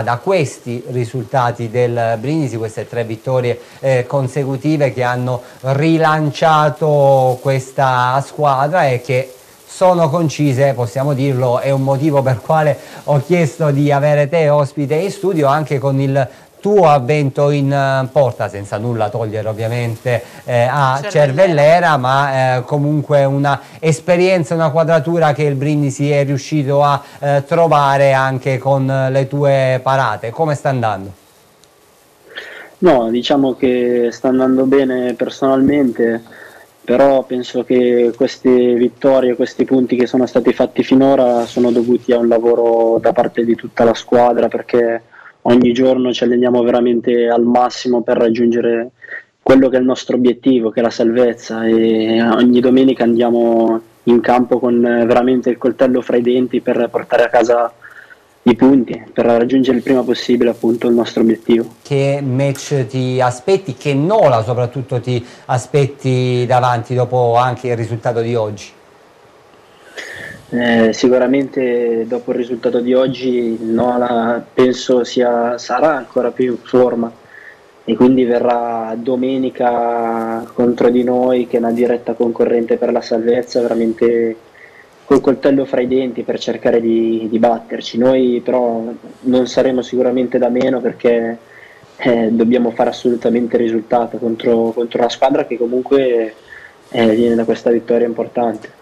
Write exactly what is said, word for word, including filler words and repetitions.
da questi risultati del Brindisi, queste tre vittorie eh, consecutive che hanno rilanciato questa squadra e che sono concise, possiamo dirlo. È un motivo per quale ho chiesto di avere te ospite in studio, anche con il tuo avvento in uh, porta, senza nulla togliere ovviamente eh, a Cervellera, Cervellera ma eh, comunque una esperienza, una quadratura che il Brindisi è riuscito a eh, trovare anche con le tue parate. Come sta andando? No, diciamo che sta andando bene personalmente, però penso che queste vittorie, questi punti che sono stati fatti finora sono dovuti a un lavoro da parte di tutta la squadra, perché ogni giorno ci alleniamo veramente al massimo per raggiungere quello che è il nostro obiettivo, che è la salvezza, e ogni domenica andiamo in campo con veramente il coltello fra i denti per portare a casa i punti, per raggiungere il prima possibile appunto il nostro obiettivo. Che match ti aspetti, che Nola soprattutto ti aspetti davanti dopo anche il risultato di oggi? Eh, sicuramente dopo il risultato di oggi il Nola penso sia, sarà ancora più in forma, e quindi verrà domenica contro di noi, che è una diretta concorrente per la salvezza, veramente col coltello fra i denti per cercare di, di batterci. Noi però non saremo sicuramente da meno, perché eh, dobbiamo fare assolutamente risultato contro, contro una squadra che comunque eh, viene da questa vittoria importante.